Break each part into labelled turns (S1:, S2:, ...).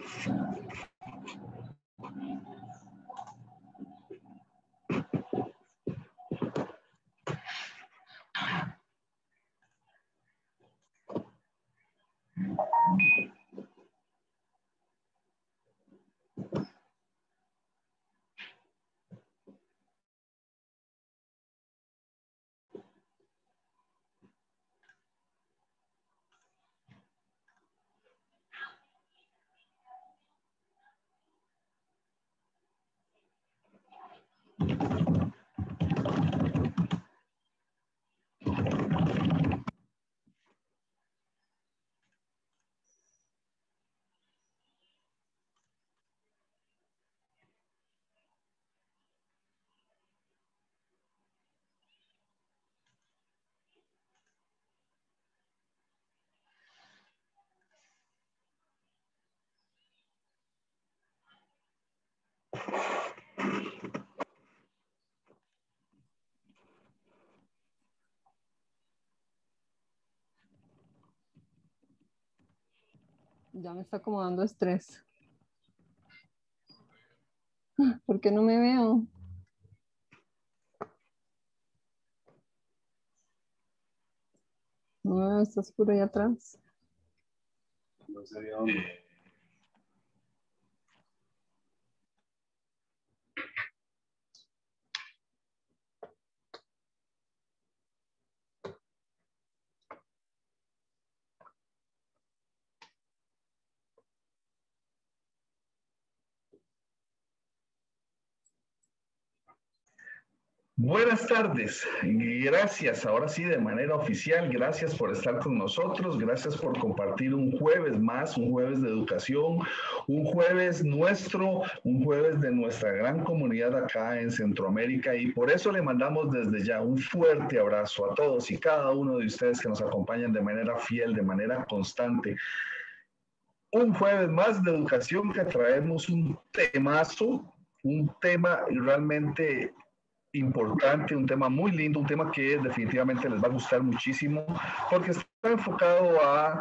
S1: Ya me está como dando estrés. ¿Por qué no me veo? No, está oscuro ahí atrás.
S2: No sé de dónde. Buenas tardes, gracias, ahora sí de manera oficial, gracias por estar con nosotros, gracias por compartir un jueves más, un jueves de educación, un jueves nuestro, un jueves de nuestra gran comunidad acá en Centroamérica y por eso le mandamos desde ya un fuerte abrazo a todos y cada uno de ustedes que nos acompañan de manera fiel, de manera constante. Un jueves más de educación que traemos un temazo, un tema realmente importante, un tema muy lindo, un tema que definitivamente les va a gustar muchísimo porque está enfocado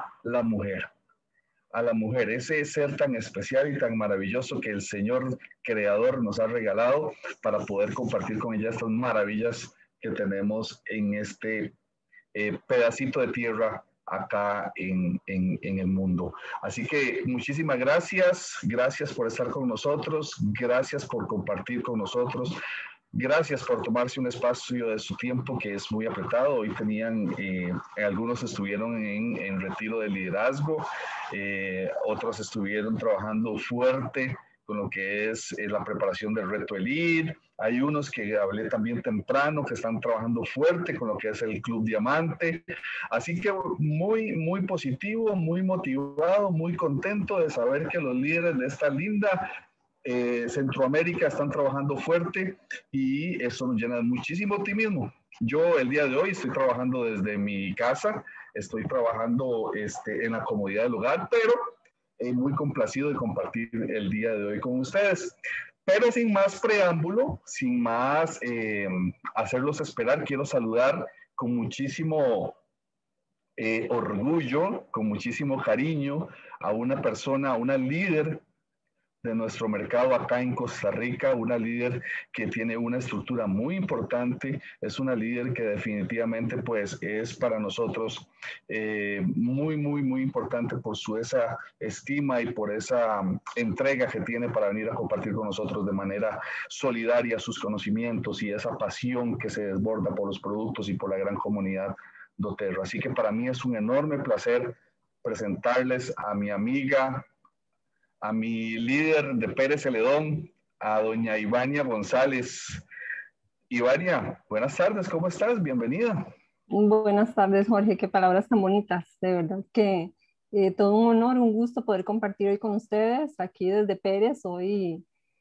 S2: a la mujer, ese ser tan especial y tan maravilloso que el Señor Creador nos ha regalado para poder compartir con ella estas maravillas que tenemos en este pedacito de tierra acá en el mundo. Así que muchísimas gracias, gracias por estar con nosotros, gracias por compartir con nosotros. Gracias por tomarse un espacio de su tiempo que es muy apretado. Hoy tenían, algunos estuvieron en retiro de liderazgo, otros estuvieron trabajando fuerte con lo que es la preparación del reto Elite. Hay unos que hablé también temprano que están trabajando fuerte con lo que es el Club Diamante. Así que muy positivo, muy motivado, muy contento de saber que los líderes de esta linda Centroamérica están trabajando fuerte y eso nos llena de muchísimo optimismo. Yo el día de hoy estoy trabajando desde mi casa, estoy trabajando en la comodidad del hogar, pero muy complacido de compartir el día de hoy con ustedes. Pero sin más preámbulo, sin más hacerlos esperar, quiero saludar con muchísimo orgullo, con muchísimo cariño a una persona, a una líder de nuestro mercado acá en Costa Rica, una líder que tiene una estructura muy importante, es una líder que definitivamente pues es para nosotros muy importante por esa estima y por esa entrega que tiene para venir a compartir con nosotros de manera solidaria sus conocimientos y esa pasión que se desborda por los productos y por la gran comunidad doTERRA. Así que para mí es un enorme placer presentarles a mi amiga, a mi líder de Pérez Celedón, a doña Ivania González. Ivania, buenas tardes, ¿cómo estás? Bienvenida.
S1: Buenas tardes, Jorge, qué palabras tan bonitas. De verdad que todo un honor, un gusto poder compartir hoy con ustedes aquí desde Pérez. Hoy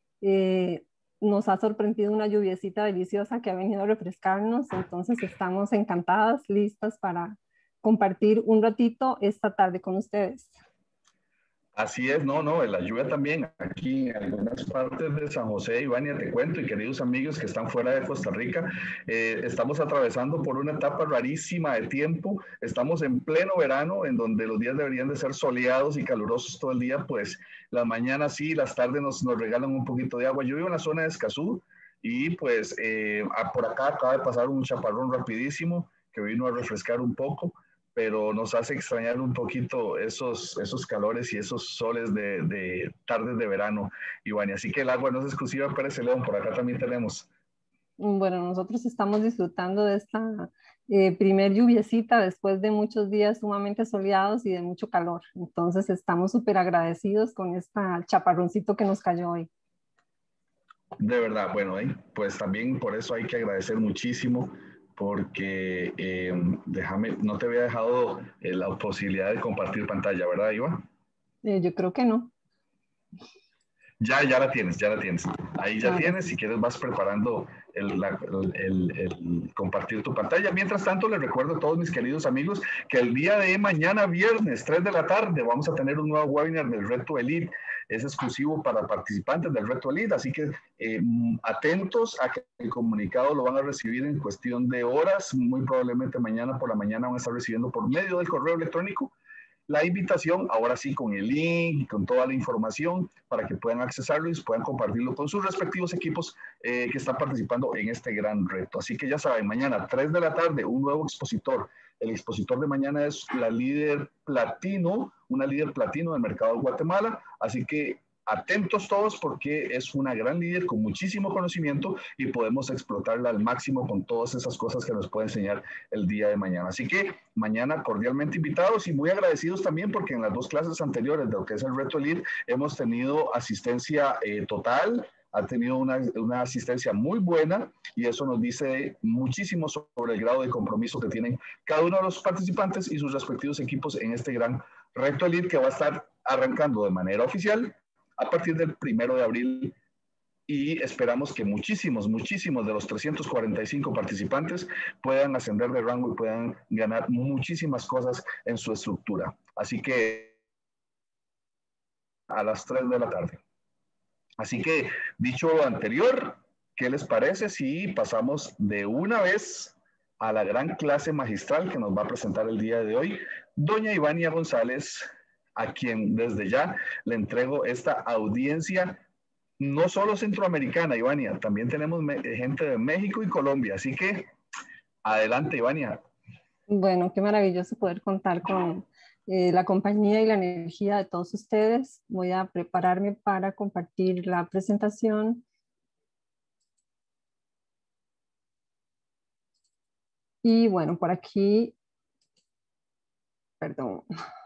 S1: nos ha sorprendido una lluviecita deliciosa que ha venido a refrescarnos, entonces estamos encantadas, listas para compartir un ratito esta tarde con ustedes.
S2: Así es, no, la lluvia también. Aquí en algunas partes de San José, Ivania, te cuento, y queridos amigos que están fuera de Costa Rica, estamos atravesando por una etapa rarísima de tiempo. Estamos en pleno verano, en donde los días deberían de ser soleados y calurosos todo el día, pues las mañanas sí, las tardes nos regalan un poquito de agua. Yo vivo en la zona de Escazú y pues por acá acaba de pasar un chaparrón rapidísimo que vino a refrescar un poco, pero nos hace extrañar un poquito esos calores y esos soles de tardes de verano, Iván. Así que el agua no es exclusiva para ese León, por acá también tenemos.
S1: Bueno, nosotros estamos disfrutando de esta primer lluviecita después de muchos días sumamente soleados y de mucho calor. Entonces estamos súper agradecidos con esta chaparroncito que nos cayó hoy.
S2: De verdad, bueno, pues también por eso hay que agradecer muchísimo, porque déjame, no te había dejado la posibilidad de compartir pantalla, ¿verdad, Iván?
S1: Yo creo que no.
S2: Ya la tienes, ya la tienes. Ahí ya
S1: Ahora
S2: tienes,
S1: sí.
S2: si quieres vas preparando el compartir tu pantalla. Mientras tanto, les recuerdo a todos mis queridos amigos que el día de mañana, viernes, 3 de la tarde, vamos a tener un nuevo webinar del Reto Elite. Es exclusivo para participantes del Reto Elite, así que atentos a que el comunicado lo van a recibir en cuestión de horas. Muy probablemente mañana por la mañana van a estar recibiendo por medio del correo electrónico la invitación, ahora sí con el link y con toda la información para que puedan accesarlo y puedan compartirlo con sus respectivos equipos que están participando en este gran reto. Así que ya saben, mañana 3 de la tarde, un nuevo expositor. El expositor de mañana es la líder platino, una líder platino del mercado de Guatemala. Así que atentos todos porque es una gran líder con muchísimo conocimiento y podemos explotarla al máximo con todas esas cosas que nos puede enseñar el día de mañana. Así que mañana cordialmente invitados y muy agradecidos también porque en las dos clases anteriores de lo que es el Reto Elite hemos tenido asistencia total, ha tenido una asistencia muy buena y eso nos dice muchísimo sobre el grado de compromiso que tienen cada uno de los participantes y sus respectivos equipos en este gran Reto Elite que va a estar arrancando de manera oficial a partir del 1 de abril y esperamos que muchísimos de los 345 participantes puedan ascender de rango y puedan ganar muchísimas cosas en su estructura. Así que a las 3 de la tarde. Así que, dicho lo anterior, ¿qué les parece si pasamos de una vez a la gran clase magistral que nos va a presentar el día de hoy, doña Ivania González, a quien desde ya le entrego esta audiencia no solo centroamericana, Ivania, también tenemos gente de México y Colombia, así que adelante, Ivania.
S1: Bueno, qué maravilloso poder contar con la compañía y la energía de todos ustedes. Voy a prepararme para compartir la presentación. Y bueno, por aquí, perdón.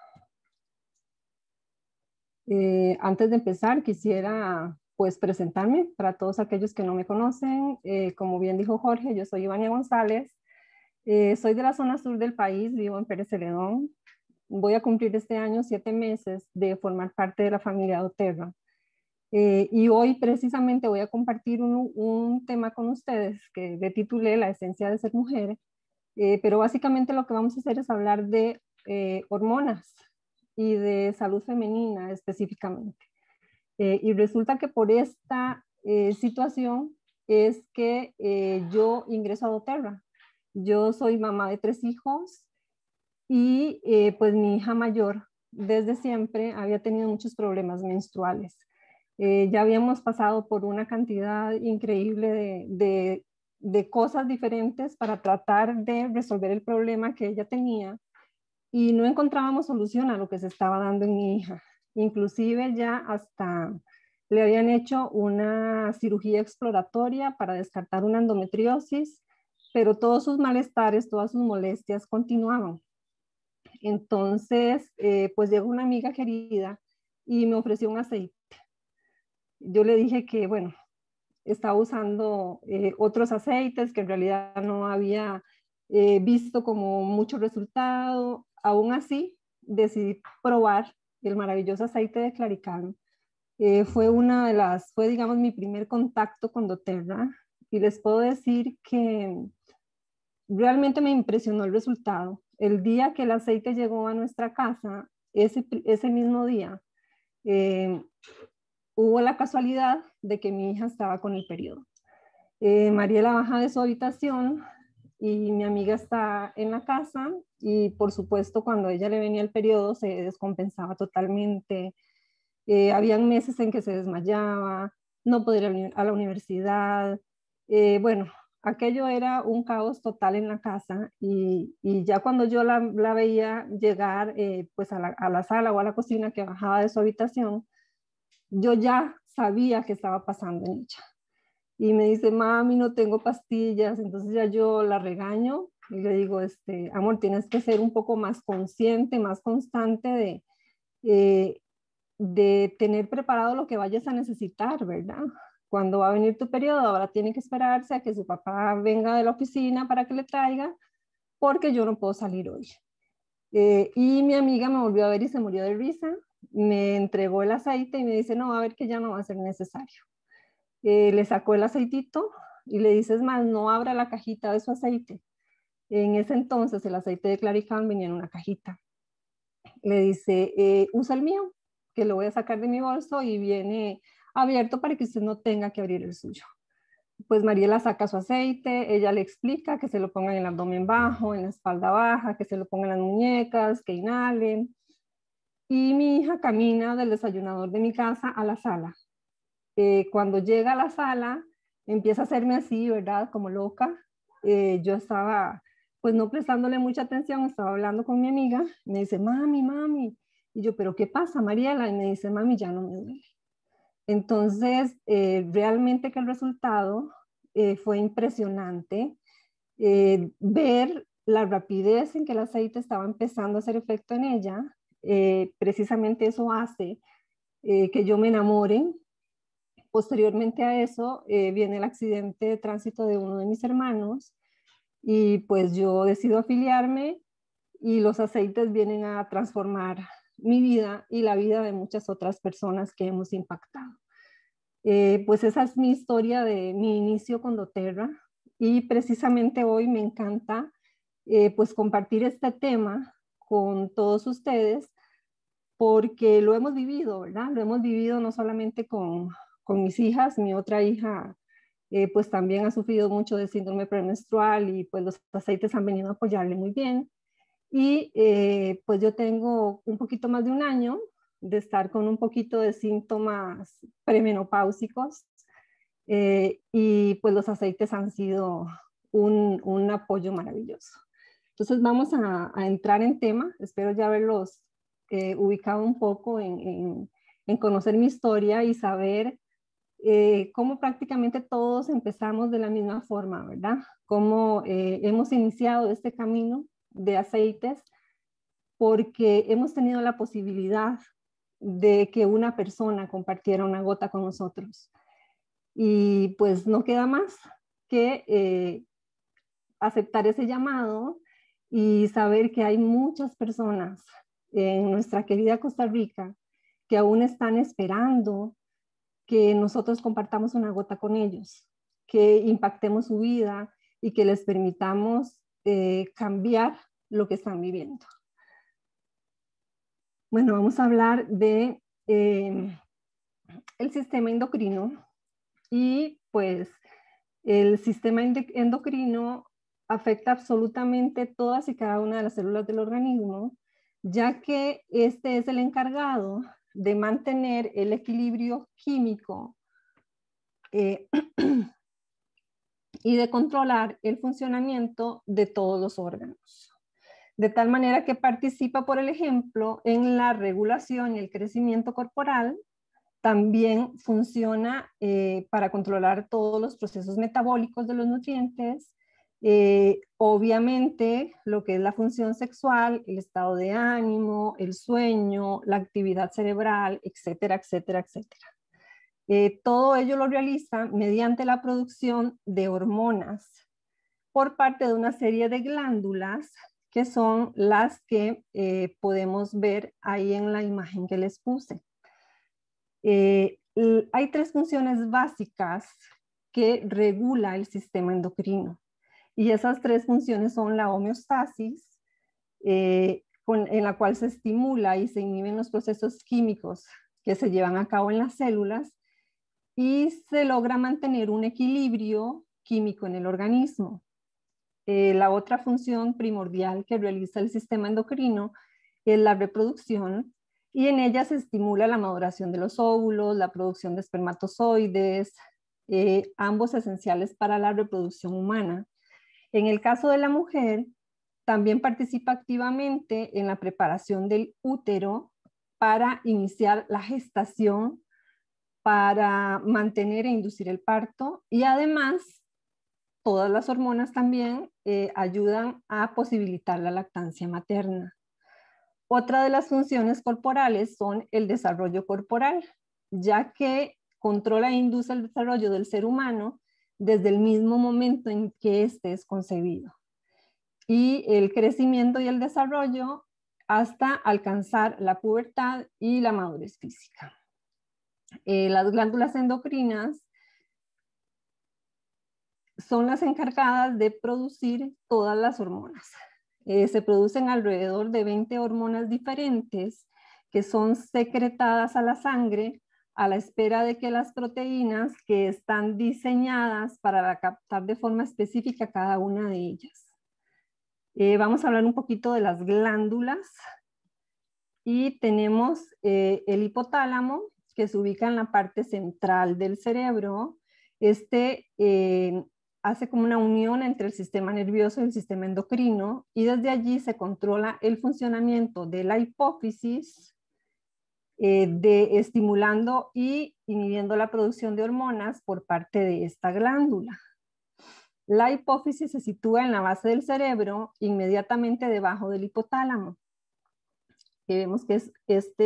S1: Antes de empezar, quisiera pues presentarme para todos aquellos que no me conocen. Como bien dijo Jorge, yo soy Ivania González. Soy de la zona sur del país, vivo en Pérez Celedón. Voy a cumplir este año 7 meses de formar parte de la familia doTERRA. Y hoy precisamente voy a compartir un tema con ustedes que le titulé La esencia de ser mujer. Pero básicamente lo que vamos a hacer es hablar de hormonas y de salud femenina específicamente. Y resulta que por esta situación es que yo ingreso a doTERRA. Yo soy mamá de 3 hijos y pues mi hija mayor desde siempre había tenido muchos problemas menstruales. Ya habíamos pasado por una cantidad increíble de cosas diferentes para tratar de resolver el problema que ella tenía y no encontrábamos solución a lo que se estaba dando en mi hija. Inclusive ya hasta le habían hecho una cirugía exploratoria para descartar una endometriosis, pero todos sus malestares, todas sus molestias continuaban. Entonces, pues llegó una amiga querida y me ofreció un aceite. Yo le dije que, bueno, estaba usando otros aceites que en realidad no había visto como mucho resultado. Aún así, decidí probar el maravilloso aceite de Claricano. Fue digamos, mi primer contacto con doTERRA y les puedo decir que realmente me impresionó el resultado. El día que el aceite llegó a nuestra casa, ese mismo día, eh, hubo la casualidad de que mi hija estaba con el periodo. Mariela baja de su habitación y mi amiga está en la casa y por supuesto cuando a ella le venía el periodo se descompensaba totalmente. Habían meses en que se desmayaba, no podía ir a la universidad. Bueno, aquello era un caos total en la casa y ya cuando yo la veía llegar pues a la sala o a la cocina que bajaba de su habitación, yo ya sabía que estaba pasando en ella. Y me dice, mami, no tengo pastillas. Entonces ya yo la regaño y le digo, amor, tienes que ser un poco más consciente, más constante eh, de tener preparado lo que vayas a necesitar, ¿verdad? Cuando va a venir tu periodo, ahora tiene que esperarse a que su papá venga de la oficina para que le traiga, porque yo no puedo salir hoy. Y mi amiga me volvió a ver y se murió de risa, me entregó el aceite y me dice, no, a ver que ya no va a ser necesario. Le sacó el aceitito y le dices más, no abra la cajita de su aceite. En ese entonces el aceite de Claricán venía en una cajita. Le dice, usa el mío, que lo voy a sacar de mi bolso y viene abierto para que usted no tenga que abrir el suyo. Pues Mariela saca su aceite, ella le explica que se lo ponga en el abdomen bajo, en la espalda baja, que se lo ponga en las muñecas, que inhalen. Y mi hija camina del desayunador de mi casa a la sala. Cuando llega a la sala, empieza a hacerme así, ¿verdad? Como loca. Yo estaba, pues no prestándole mucha atención, estaba hablando con mi amiga, me dice, mami, mami. Y yo, ¿pero qué pasa, Mariela? Y me dice, mami, ya no me duele. Entonces, realmente que el resultado fue impresionante. Ver la rapidez en que el aceite estaba empezando a hacer efecto en ella, precisamente eso hace que yo me enamore. Posteriormente a eso viene el accidente de tránsito de uno de mis hermanos y pues yo decido afiliarme y los aceites vienen a transformar mi vida y la vida de muchas otras personas que hemos impactado. Pues esa es mi historia de mi inicio con doTERRA y precisamente hoy me encanta pues compartir este tema con todos ustedes porque lo hemos vivido, ¿verdad? Lo hemos vivido no solamente con mis hijas, mi otra hija pues también ha sufrido mucho de síndrome premenstrual y pues los aceites han venido a apoyarle muy bien. Y pues yo tengo un poquito más de un año de estar con un poquito de síntomas premenopáusicos y pues los aceites han sido un apoyo maravilloso. Entonces vamos a entrar en tema, espero ya haberlos ubicado un poco en conocer mi historia y saber cómo prácticamente todos empezamos de la misma forma, ¿verdad? Cómo hemos iniciado este camino de aceites porque hemos tenido la posibilidad de que una persona compartiera una gota con nosotros. Y pues no queda más que aceptar ese llamado y saber que hay muchas personas en nuestra querida Costa Rica que aún están esperando que nosotros compartamos una gota con ellos, que impactemos su vida y que les permitamos cambiar lo que están viviendo. Bueno, vamos a hablar de el sistema endocrino y pues el sistema endocrino afecta absolutamente todas y cada una de las células del organismo, ya que este es el encargado de mantener el equilibrio químico y de controlar el funcionamiento de todos los órganos. De tal manera que participa, por el ejemplo, en la regulación y el crecimiento corporal. También funciona para controlar todos los procesos metabólicos de los nutrientes. Obviamente, lo que es la función sexual, el estado de ánimo, el sueño, la actividad cerebral, etcétera, etcétera, etcétera. Todo ello lo realiza mediante la producción de hormonas por parte de una serie de glándulas que son las que podemos ver ahí en la imagen que les puse. Hay tres funciones básicas que regula el sistema endocrino y esas tres funciones son la homeostasis, en la cual se estimula y se inhiben los procesos químicos que se llevan a cabo en las células y se logra mantener un equilibrio químico en el organismo. La otra función primordial que realiza el sistema endocrino es la reproducción, y en ella se estimula la maduración de los óvulos, la producción de espermatozoides, ambos esenciales para la reproducción humana. En el caso de la mujer, también participa activamente en la preparación del útero para iniciar la gestación, para mantener e inducir el parto, y además todas las hormonas también ayudan a posibilitar la lactancia materna. Otra de las funciones corporales son el desarrollo corporal, ya que controla e induce el desarrollo del ser humano desde el mismo momento en que éste es concebido, y el crecimiento y el desarrollo hasta alcanzar la pubertad y la madurez física. Las glándulas endocrinas son las encargadas de producir todas las hormonas. Se producen alrededor de 20 hormonas diferentes que son secretadas a la sangre a la espera de que las proteínas que están diseñadas para captar de forma específica cada una de ellas. Vamos a hablar un poquito de las glándulas, y tenemos el hipotálamo, que se ubica en la parte central del cerebro. Hace como una unión entre el sistema nervioso y el sistema endocrino, y desde allí se controla el funcionamiento de la hipófisis, estimulando y inhibiendo la producción de hormonas por parte de esta glándula. La hipófisis se sitúa en la base del cerebro, inmediatamente debajo del hipotálamo, que vemos que es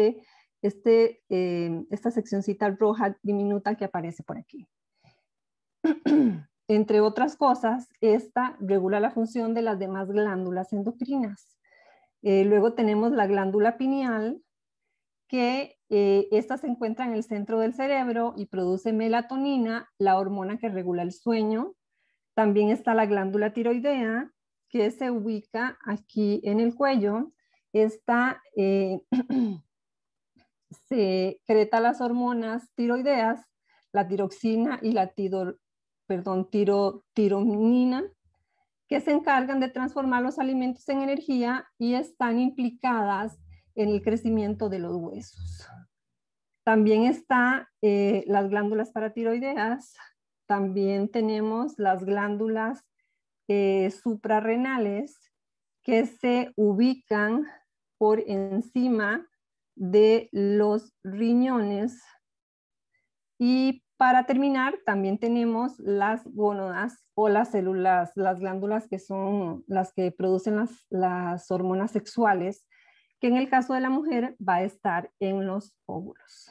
S1: esta seccioncita roja diminuta que aparece por aquí. Entre otras cosas, esta regula la función de las demás glándulas endocrinas. Luego tenemos la glándula pineal, que esta se encuentra en el centro del cerebro y produce melatonina, la hormona que regula el sueño. También está la glándula tiroidea, que se ubica aquí en el cuello. Esta secreta las hormonas tiroideas, la tiroxina y la tironina, que se encargan de transformar los alimentos en energía y están implicadas en el crecimiento de los huesos. También están las glándulas paratiroideas. También tenemos las glándulas suprarrenales, que se ubican por encima de los riñones. Y para terminar, también tenemos las gónadas o las células, las glándulas que son las que producen las hormonas sexuales, que en el caso de la mujer va a estar en los óvulos.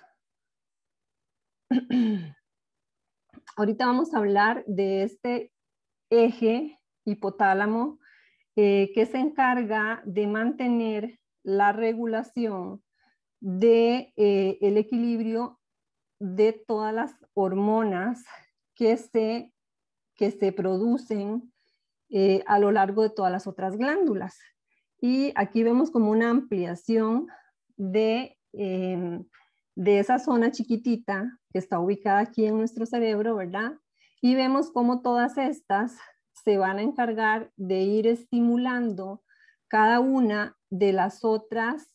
S1: Ahorita vamos a hablar de este eje hipotálamo que se encarga de mantener la regulación de el equilibrio de todas las hormonas que se producen a lo largo de todas las otras glándulas. Y aquí vemos como una ampliación de esa zona chiquitita que está ubicada aquí en nuestro cerebro, ¿verdad? Y vemos cómo todas estas se van a encargar de ir estimulando cada una de las otras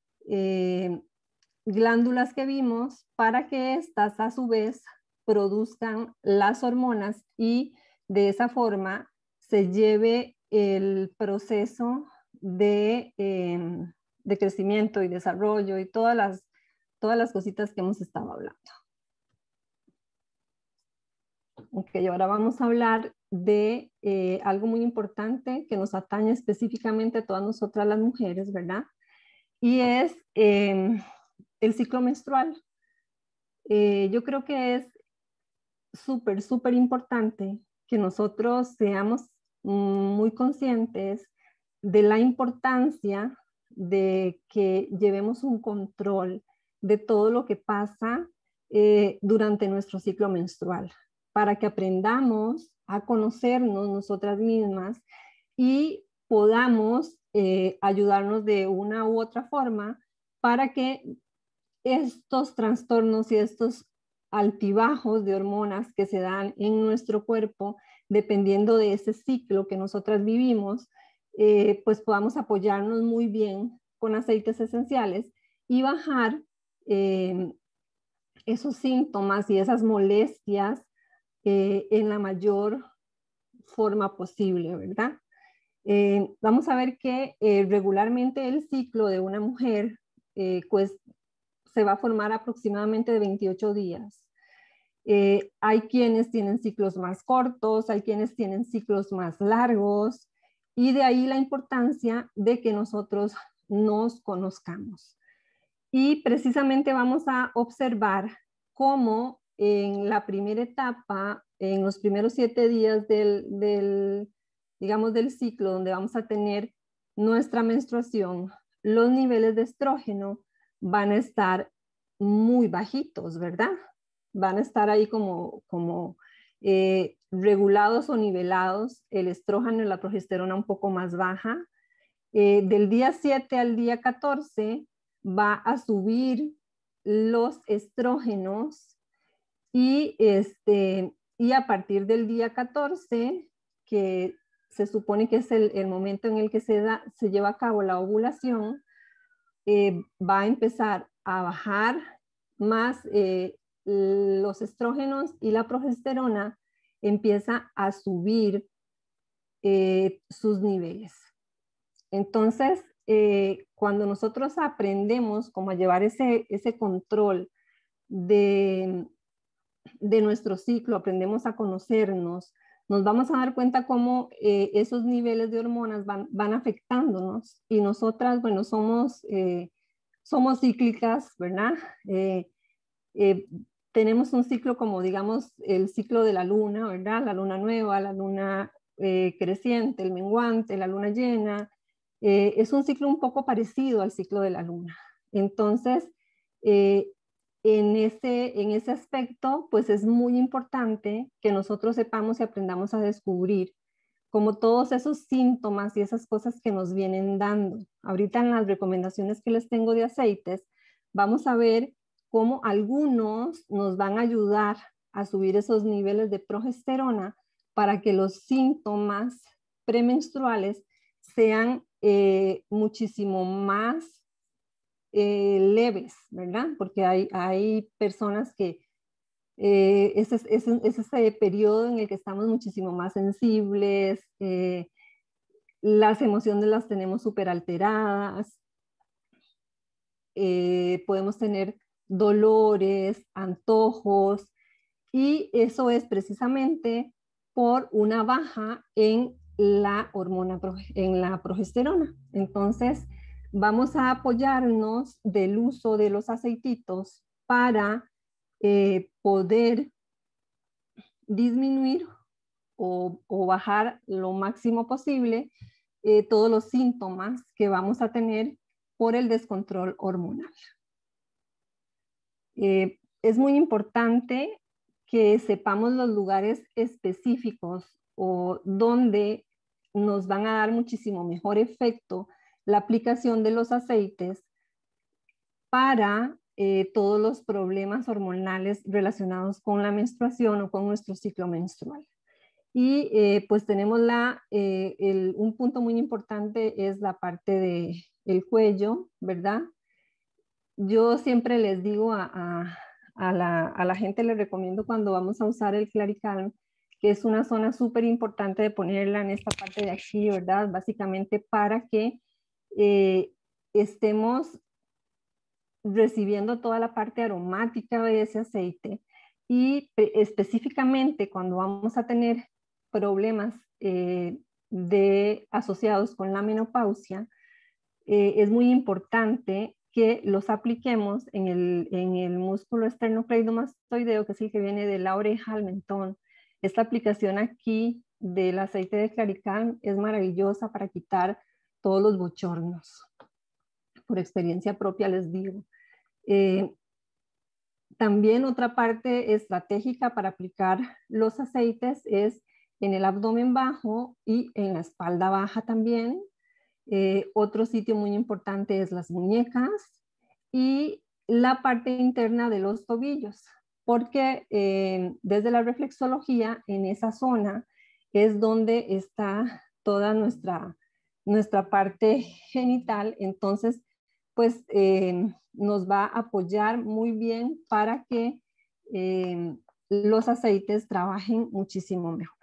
S1: glándulas que vimos, para que éstas a su vez produzcan las hormonas, y de esa forma se lleve el proceso de crecimiento y desarrollo y todas las cositas que hemos estado hablando. Ok, ahora vamos a hablar de algo muy importante que nos atañe específicamente a todas nosotras las mujeres, ¿verdad? Y es el ciclo menstrual. Yo creo que es súper importante que nosotros seamos muy conscientes de la importancia de que llevemos un control de todo lo que pasa durante nuestro ciclo menstrual, para que aprendamos a conocernos nosotras mismas y podamos ayudarnos de una u otra forma para que estos trastornos y estos altibajos de hormonas que se dan en nuestro cuerpo, dependiendo de ese ciclo que nosotras vivimos, pues podamos apoyarnos muy bien con aceites esenciales y bajar esos síntomas y esas molestias en la mayor forma posible, ¿verdad? Vamos a ver que regularmente el ciclo de una mujer pues, se va a formar aproximadamente de 28 días. Hay quienes tienen ciclos más cortos, hay quienes tienen ciclos más largos, y de ahí la importancia de que nosotros nos conozcamos. Y precisamente vamos a observar cómo en la primera etapa, en los primeros 7 días digamos, del ciclo, donde vamos a tener nuestra menstruación, los niveles de estrógeno van a estar muy bajitos, ¿verdad? Van a estar ahí como regulados o nivelados, el estrógeno y la progesterona un poco más baja. Del día 7 al día 14 va a subir los estrógenos y a partir del día 14, que se supone que es el momento en el que se lleva a cabo la ovulación, va a empezar a bajar más los estrógenos, y la progesterona empieza a subir sus niveles. Entonces, cuando nosotros aprendemos cómo a llevar ese control de nuestro ciclo, aprendemos a conocernos, nos vamos a dar cuenta cómo esos niveles de hormonas van afectándonos, y nosotras, bueno, somos cíclicas, ¿verdad? Eh, tenemos un ciclo como, digamos, el ciclo de la luna, ¿verdad? La luna nueva, la luna creciente, el menguante, la luna llena. Es un ciclo un poco parecido al ciclo de la luna. Entonces, en ese aspecto, pues es muy importante que nosotros sepamos y aprendamos a descubrir como todos esos síntomas y esas cosas que nos vienen dando. Ahorita en las recomendaciones que les tengo de aceites, vamos a ver cómo algunos nos van a ayudar a subir esos niveles de progesterona para que los síntomas premenstruales sean muchísimo más leves, ¿verdad? Porque hay personas que es ese periodo en el que estamos muchísimo más sensibles, las emociones las tenemos súper alteradas, podemos tener dolores, antojos, y eso es precisamente por una baja en la hormona, en la progesterona. Entonces, vamos a apoyarnos del uso de los aceititos para poder disminuir o bajar lo máximo posible todos los síntomas que vamos a tener por el descontrol hormonal. Es muy importante que sepamos los lugares específicos o donde nos van a dar muchísimo mejor efecto la aplicación de los aceites para todos los problemas hormonales relacionados con la menstruación o con nuestro ciclo menstrual. Y pues tenemos un punto muy importante es la parte del cuello, ¿verdad? Yo siempre les digo a la gente, les recomiendo cuando vamos a usar el Claricalm, que es una zona súper importante de ponerla en esta parte de aquí, ¿verdad? Básicamente para que estemos recibiendo toda la parte aromática de ese aceite, y específicamente cuando vamos a tener problemas asociados con la menopausia, es muy importante que los apliquemos en el músculo esternocleidomastoideo, que es el que viene de la oreja al mentón. Esta aplicación aquí del aceite de Claricalm es maravillosa para quitar todos los bochornos. Por experiencia propia les digo. También otra parte estratégica para aplicar los aceites es en el abdomen bajo y en la espalda baja también. Otro sitio muy importante es las muñecas y la parte interna de los tobillos, porque desde la reflexología en esa zona es donde está toda nuestra parte genital. Entonces pues nos va a apoyar muy bien para que los aceites trabajen muchísimo mejor.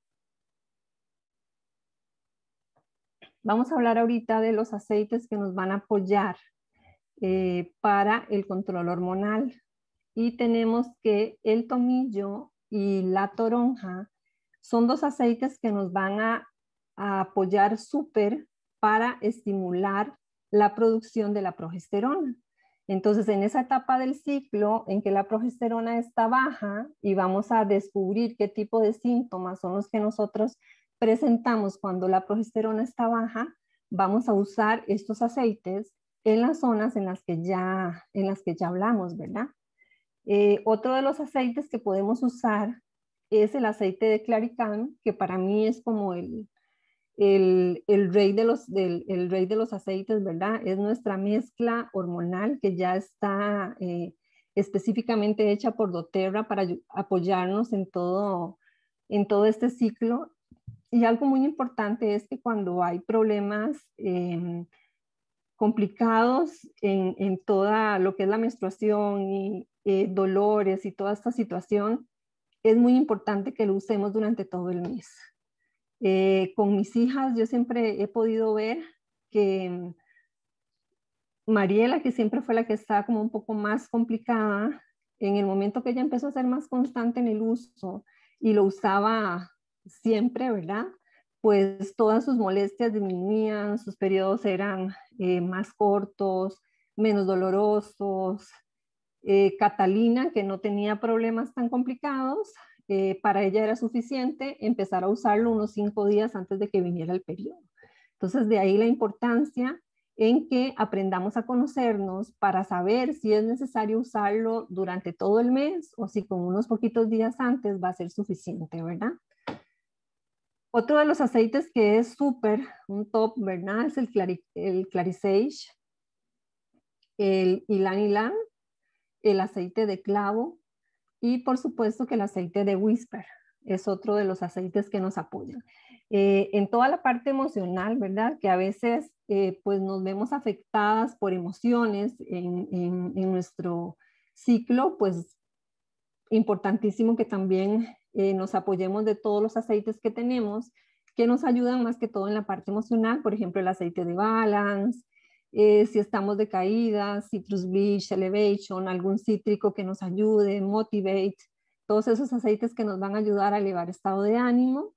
S1: Vamos a hablar ahorita de los aceites que nos van a apoyar para el control hormonal. Y tenemos que el tomillo y la toronja son dos aceites que nos van a apoyar súper para estimular la producción de la progesterona. Entonces, en esa etapa del ciclo en que la progesterona está baja y vamos a descubrir qué tipo de síntomas son los que nosotros presentamos cuando la progesterona está baja, vamos a usar estos aceites en las zonas en las que ya hablamos, ¿verdad? Otro de los aceites que podemos usar es el aceite de Claricán, que para mí es como el rey el rey de los aceites, ¿verdad? Es nuestra mezcla hormonal que ya está específicamente hecha por doTERRA para apoyarnos en todo este ciclo. Y algo muy importante es que cuando hay problemas complicados en toda lo que es la menstruación y dolores y toda esta situación, es muy importante que lo usemos durante todo el mes. Con mis hijas yo siempre he podido ver que Mariela, que siempre fue la que estaba como un poco más complicada, en el momento que ella empezó a ser más constante en el uso y lo usaba siempre, ¿verdad? Pues todas sus molestias disminuían, sus periodos eran más cortos, menos dolorosos. Catalina, que no tenía problemas tan complicados, para ella era suficiente empezar a usarlo unos 5 días antes de que viniera el periodo. Entonces, de ahí la importancia en que aprendamos a conocernos para saber si es necesario usarlo durante todo el mes o si con unos poquitos días antes va a ser suficiente, ¿verdad? Otro de los aceites que es súper, un top, ¿verdad? Es el Clarisage, el Ylang Ylang, el aceite de clavo y por supuesto que el aceite de Whisper es otro de los aceites que nos apoyan. En toda la parte emocional, ¿verdad? Que a veces pues nos vemos afectadas por emociones en nuestro ciclo, pues importantísimo que también nos apoyemos de todos los aceites que tenemos, que nos ayudan más que todo en la parte emocional, por ejemplo, el aceite de Balance, si estamos decaídas, Citrus Bleach, Elevation, algún cítrico que nos ayude, Motivate, todos esos aceites que nos van a ayudar a elevar estado de ánimo,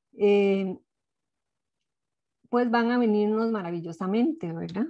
S1: pues van a venirnos maravillosamente, ¿verdad?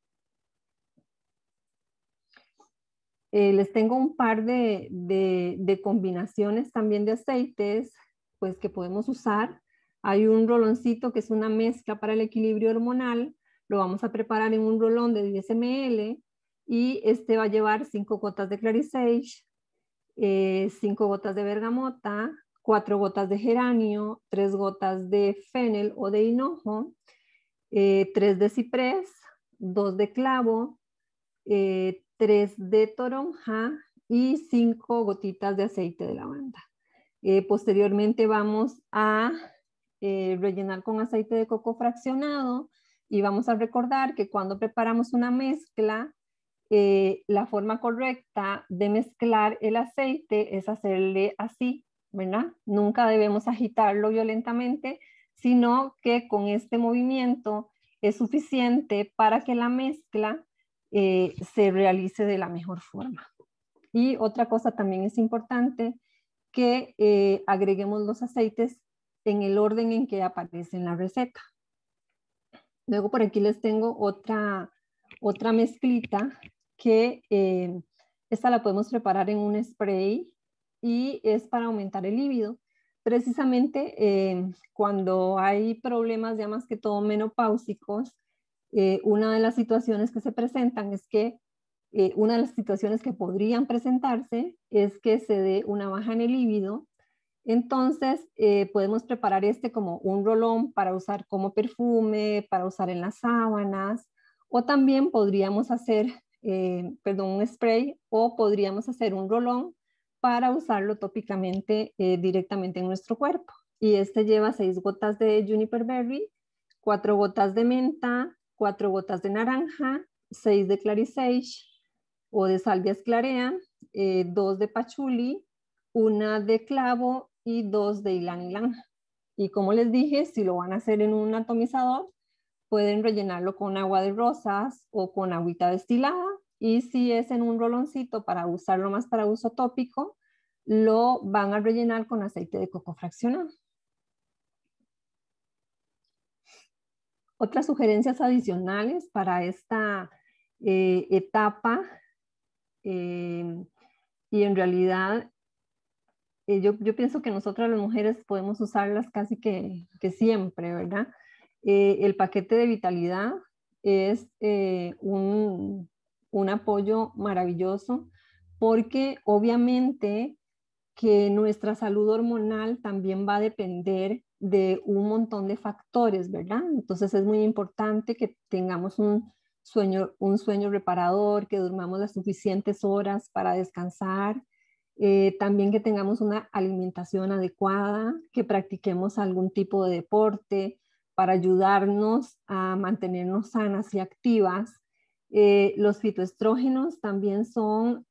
S1: Les tengo un par de combinaciones también de aceites, pues que podemos usar. Hay un roloncito que es una mezcla para el equilibrio hormonal. Lo vamos a preparar en un rolón de 10 ml y este va a llevar 5 gotas de Clarisage, 5 gotas de bergamota, 4 gotas de geranio, 3 gotas de fennel o de hinojo, 3 de ciprés, 2 de clavo, 3 de toronja y 5 gotitas de aceite de lavanda. Posteriormente vamos a rellenar con aceite de coco fraccionado y vamos a recordar que cuando preparamos una mezcla, la forma correcta de mezclar el aceite es hacerle así, ¿verdad? Nunca debemos agitarlo violentamente, sino que con este movimiento es suficiente para que la mezcla se realice de la mejor forma. Y otra cosa también es importante que agreguemos los aceites en el orden en que aparece en la receta. Luego por aquí les tengo otra mezclita que esta la podemos preparar en un spray y es para aumentar el líbido. Precisamente cuando hay problemas ya más que todo menopáusicos, una de las situaciones que se presentan es que una de las situaciones que podrían presentarse es que se dé una baja en el líbido. Entonces, podemos preparar este como un rolón para usar como perfume, para usar en las sábanas, o también podríamos hacer perdón, un spray, o podríamos hacer un rolón para usarlo tópicamente directamente en nuestro cuerpo. Y este lleva 6 gotas de juniper berry, 4 gotas de menta, 4 gotas de naranja, 6 de clarisage o de salvia esclarea, 2 de pachuli, 1 de clavo y 2 de ylang ylang. Y como les dije, si lo van a hacer en un atomizador, pueden rellenarlo con agua de rosas o con agüita destilada. Y si es en un roloncito para usarlo más para uso tópico, lo van a rellenar con aceite de coco fraccionado. Otras sugerencias adicionales para esta etapa, y en realidad yo pienso que nosotras las mujeres podemos usarlas casi que siempre, ¿verdad? El paquete de vitalidad es un apoyo maravilloso porque obviamente que nuestra salud hormonal también va a depender de un montón de factores, ¿verdad? Entonces es muy importante que tengamos un sueño reparador, que durmamos las suficientes horas para descansar, también que tengamos una alimentación adecuada, que practiquemos algún tipo de deporte para ayudarnos a mantenernos sanas y activas. Los fitoestrógenos también son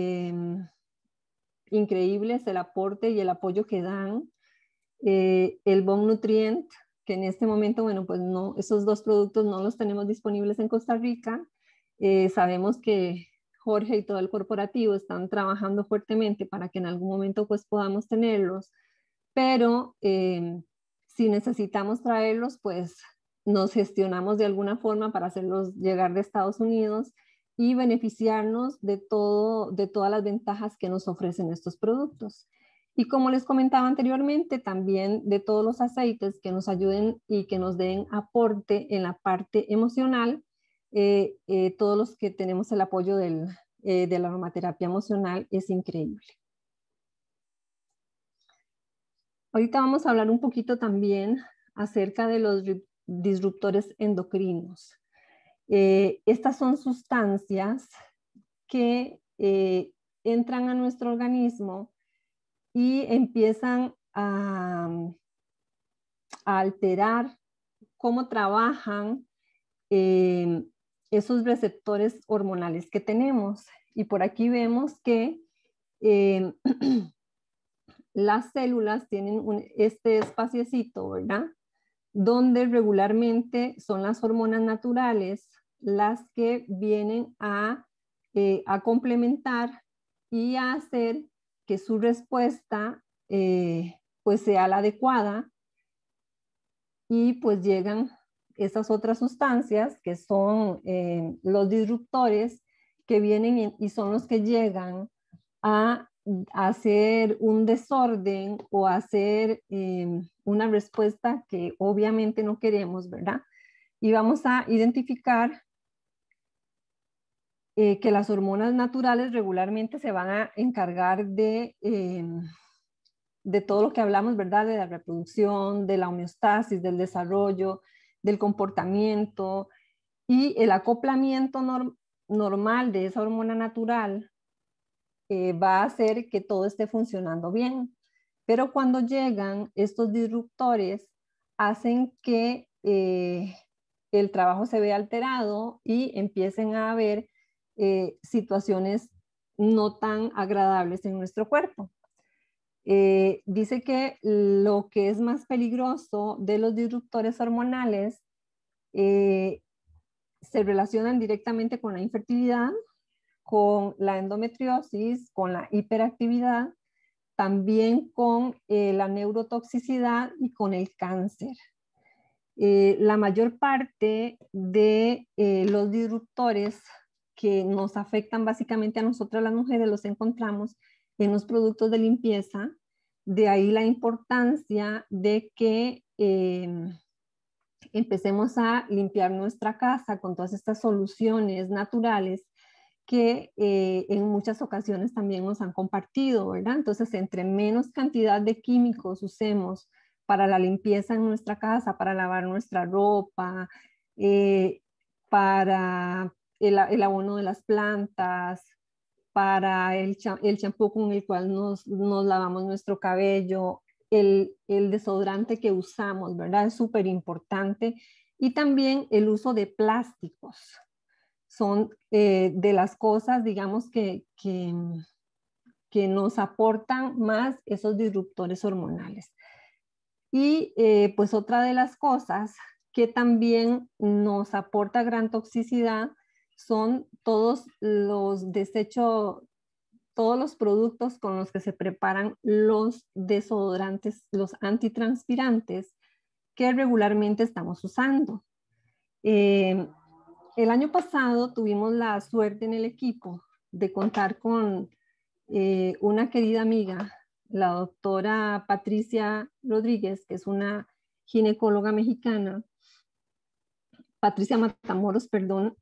S1: increíbles, el aporte y el apoyo que dan. El Bon Nutrient, que en este momento, bueno, pues no, esos 2 productos no los tenemos disponibles en Costa Rica. Sabemos que Jorge y todo el corporativo están trabajando fuertemente para que en algún momento pues podamos tenerlos, pero si necesitamos traerlos, pues nos gestionamos de alguna forma para hacerlos llegar de Estados Unidos y beneficiarnos de todas las ventajas que nos ofrecen estos productos. Y como les comentaba anteriormente, también de todos los aceites que nos ayuden y que nos den aporte en la parte emocional, todos los que tenemos el apoyo de la aromaterapia emocional es increíble. Ahorita vamos a hablar un poquito también acerca de los disruptores endocrinos. Estas son sustancias que entran a nuestro organismo y empiezan a alterar cómo trabajan esos receptores hormonales que tenemos. Y por aquí vemos que las células tienen este espaciecito, ¿verdad? Donde regularmente son las hormonas naturales las que vienen a complementar y a hacer que su respuesta pues sea la adecuada, y pues llegan esas otras sustancias que son los disruptores, que vienen y son los que llegan a hacer un desorden o hacer una respuesta que obviamente no queremos, ¿verdad? Y vamos a identificar que las hormonas naturales regularmente se van a encargar de todo lo que hablamos, ¿verdad? De la reproducción, de la homeostasis, del desarrollo, del comportamiento, y el acoplamiento normal de esa hormona natural va a hacer que todo esté funcionando bien. Pero cuando llegan estos disruptores, hacen que el trabajo se vea alterado y empiecen a haber situaciones no tan agradables en nuestro cuerpo. Dice que lo que es más peligroso de los disruptores hormonales se relacionan directamente con la infertilidad, con la endometriosis, con la hiperactividad, también con la neurotoxicidad y con el cáncer. La mayor parte de los disruptores que nos afectan básicamente a nosotras las mujeres los encontramos en los productos de limpieza. De ahí la importancia de que empecemos a limpiar nuestra casa con todas estas soluciones naturales que en muchas ocasiones también nos han compartido, ¿verdad? Entonces, entre menos cantidad de químicos usemos para la limpieza en nuestra casa, para lavar nuestra ropa, para el abono de las plantas, para el champú con el cual nos lavamos nuestro cabello, el desodorante que usamos, ¿verdad? Es súper importante. Y también el uso de plásticos. Son de las cosas, digamos, que nos aportan más esos disruptores hormonales. Y pues otra de las cosas que también nos aporta gran toxicidad son todos los desechos, todos los productos con los que se preparan los desodorantes, los antitranspirantes que regularmente estamos usando. El año pasado tuvimos la suerte en el equipo de contar con una querida amiga, la doctora Patricia Rodríguez, que es una ginecóloga mexicana, Patricia Matamoros, perdón,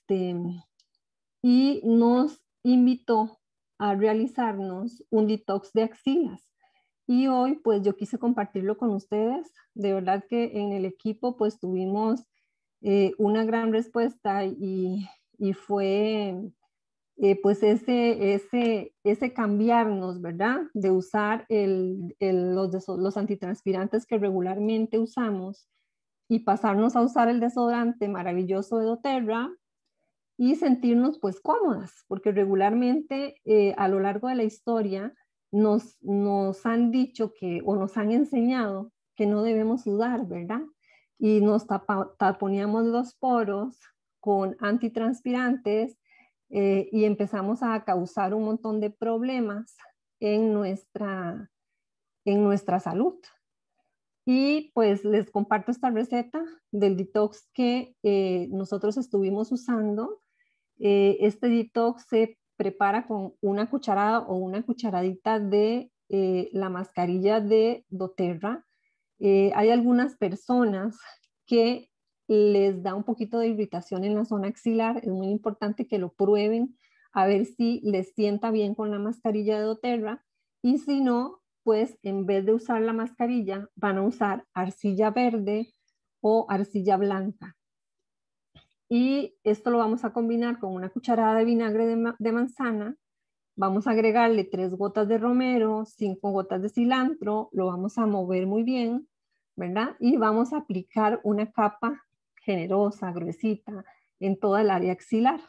S1: y nos invitó a realizarnos un detox de axilas. Y hoy pues yo quise compartirlo con ustedes. De verdad que en el equipo pues tuvimos una gran respuesta y fue pues ese cambiarnos, ¿verdad? De usar los antitranspirantes que regularmente usamos y pasarnos a usar el desodorante maravilloso de doTERRA y sentirnos pues cómodas, porque regularmente a lo largo de la historia nos han dicho que, o nos han enseñado que no debemos sudar, ¿verdad? Y nos taponeamos los poros con antitranspirantes y empezamos a causar un montón de problemas en nuestra salud. Y pues les comparto esta receta del detox que nosotros estuvimos usando. Este detox se prepara con una cucharada o una cucharadita de la mascarilla de doTERRA. Hay algunas personas que les da un poquito de irritación en la zona axilar. Es muy importante que lo prueben a ver si les sienta bien con la mascarilla de doTERRA. Y si no, pues en vez de usar la mascarilla, van a usar arcilla verde o arcilla blanca. Y esto lo vamos a combinar con una cucharada de vinagre de manzana. Vamos a agregarle 3 gotas de romero, 5 gotas de cilantro, lo vamos a mover muy bien, ¿verdad? Y vamos a aplicar una capa generosa, gruesita, en toda el área axilar.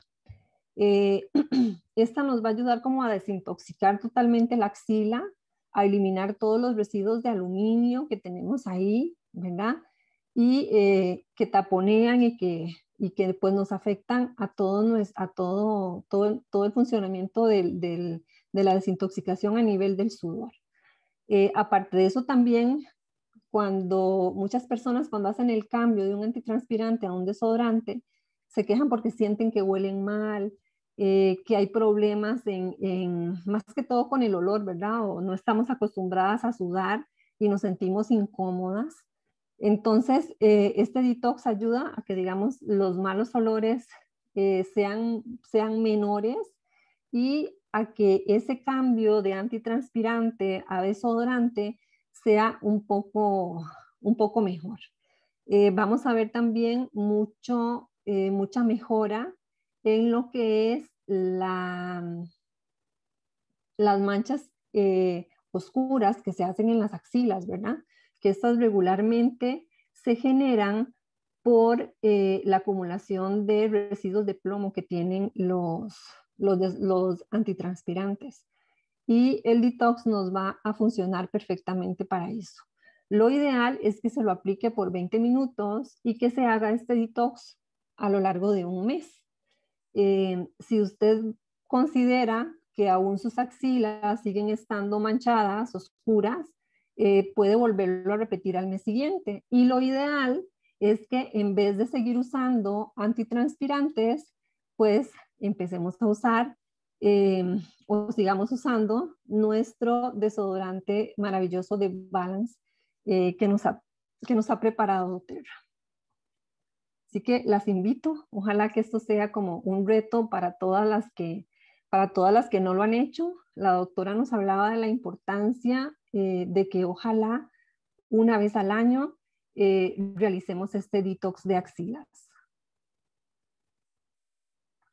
S1: Esta nos va a ayudar como a desintoxicar totalmente la axila, a eliminar todos los residuos de aluminio que tenemos ahí, ¿verdad? Y que taponean y que pues nos afectan a todo el funcionamiento de la desintoxicación a nivel del sudor. Aparte de eso también, muchas personas cuando hacen el cambio de un antitranspirante a un desodorante, se quejan porque sienten que huelen mal, que hay problemas más que todo con el olor, ¿verdad? O no estamos acostumbradas a sudar y nos sentimos incómodas. Entonces, este detox ayuda a que, digamos, los malos olores sean menores y a que ese cambio de antitranspirante a desodorante sea un poco mejor. Vamos a ver también mucha mejora en lo que es las manchas oscuras que se hacen en las axilas, ¿verdad? Que estas regularmente se generan por la acumulación de residuos de plomo que tienen los antitranspirantes. Y el detox nos va a funcionar perfectamente para eso. Lo ideal es que se lo aplique por 20 minutos y que se haga este detox a lo largo de un mes. Si usted considera que aún sus axilas siguen estando manchadas, oscuras, puede volverlo a repetir al mes siguiente. Y lo ideal es que en vez de seguir usando antitranspirantes, pues empecemos a usar o sigamos usando nuestro desodorante maravilloso de Balance que nos ha preparado doTERRA. Así que las invito, ojalá que esto sea como un reto para todas las que no lo han hecho. La doctora nos hablaba de la importancia de que ojalá una vez al año realicemos este detox de axilas.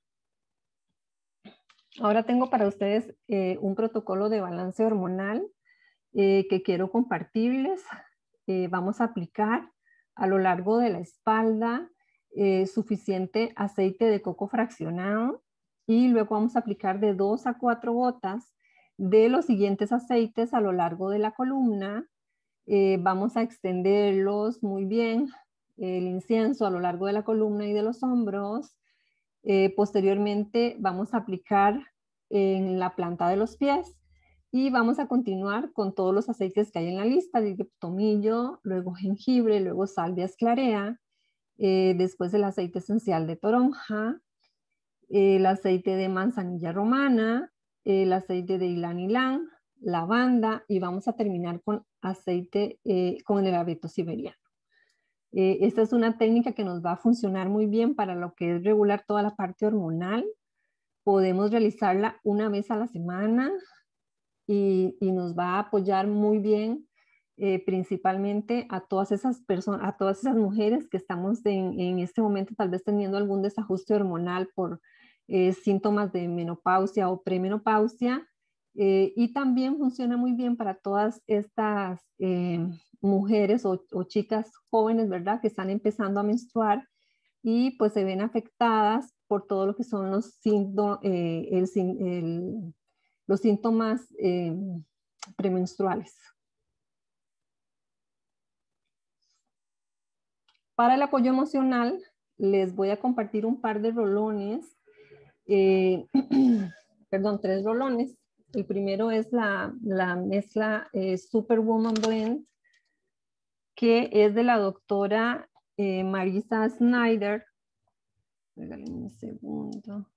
S1: Ahora tengo para ustedes un protocolo de balance hormonal que quiero compartirles. Vamos a aplicar a lo largo de la espalda suficiente aceite de coco fraccionado y luego vamos a aplicar de 2 a 4 gotas de los siguientes aceites a lo largo de la columna. Vamos a extenderlos muy bien, el incienso a lo largo de la columna y de los hombros. Posteriormente vamos a aplicar en la planta de los pies y vamos a continuar con todos los aceites que hay en la lista, de tomillo, luego jengibre, luego salvia esclarea, después el aceite esencial de toronja, el aceite de manzanilla romana, el aceite de ylang ylang, lavanda y vamos a terminar con aceite, con el abeto siberiano. Esta es una técnica que nos va a funcionar muy bien para lo que es regular toda la parte hormonal. Podemos realizarla una vez a la semana y nos va a apoyar muy bien, principalmente a todas esas personas, a todas esas mujeres que estamos en este momento tal vez teniendo algún desajuste hormonal por síntomas de menopausia o premenopausia. Y también funciona muy bien para todas estas mujeres o chicas jóvenes, ¿verdad? Que están empezando a menstruar y pues se ven afectadas por todo lo que son los síntomas premenstruales. Para el apoyo emocional, les voy a compartir un par de rolones, perdón, 3 rolones. El primero es la mezcla Superwoman Blend, que es de la doctora Marisa Snyder. Regálenme un segundo.